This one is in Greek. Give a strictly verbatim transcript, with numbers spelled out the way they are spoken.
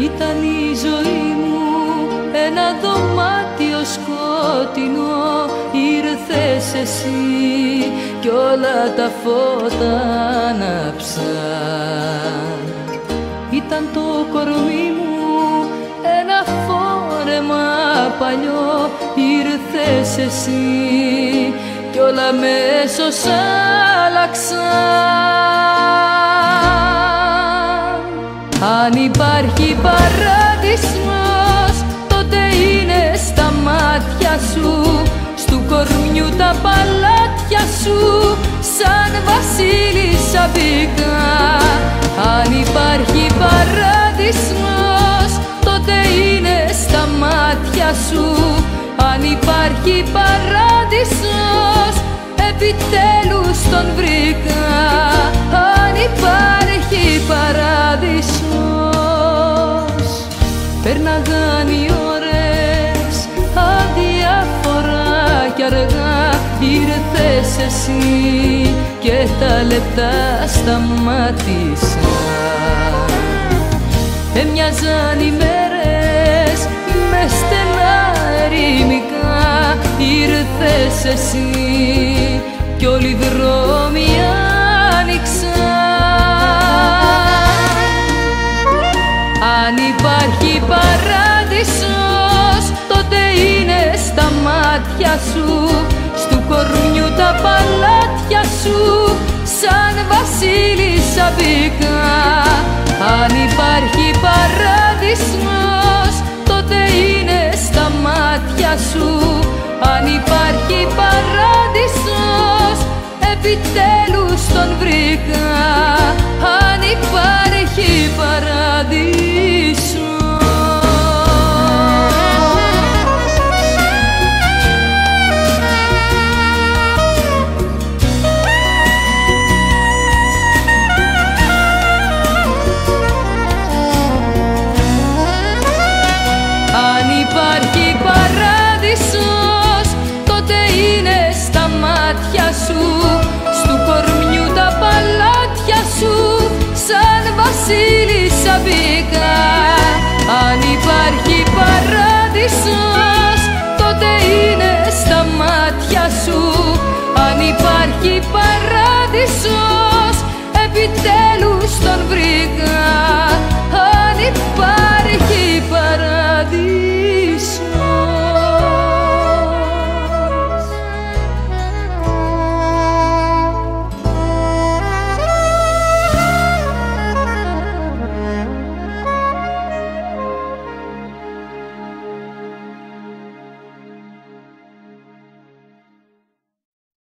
Ήταν η ζωή μου ένα δωμάτιο σκότεινο, ήρθες εσύ κι όλα τα φώτα άναψαν. Ήταν το κορμί μου ένα φόρεμα παλιό, ήρθες εσύ κι όλα αμέσως άλλαξαν. Αν υπάρχει παράδεισος, τότε είναι στα μάτια σου, στου κορμιού τα παλάτια σου, σαν βασίλισσα μπήκα. Αν υπάρχει παράδεισος, τότε είναι στα μάτια σου. Αν υπάρχει παράδεισος, επιτέλους τον βρήκα. Αν υπάρχει παράδεισος. Πέρναγαν οι ώρες αδιάφορα κι αργά, ήρθες εσύ και τα λεπτά σταμάτησαν. Έμοιαζαν οι μέρες με στενά ερημικά, ήρθες εσύ κι όλοι οι δρόμοι άνοιξαν. Αν υπάρχει παράδεισος, τότε είναι στα μάτια σου, στου κορμιού τα παλάτια σου, σαν βασίλισσα μπήκα. Αν υπάρχει παράδεισος, τότε είναι στα μάτια σου. Αν υπάρχει παράδεισος, επιτέλους τον βρήκα. Αν υπάρχει παράδεισος. Αν υπάρχει παράδεισος, τότε είναι στα μάτια σου, στου κορμιού τα παλάτια σου, σαν βασίλισσα μπήκα.